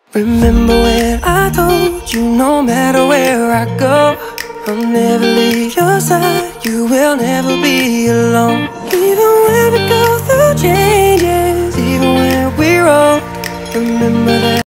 Remember when I told you no matter where I go, I'll never leave your side, you will never be alone. Even when we go through changes, even when we're old, remember that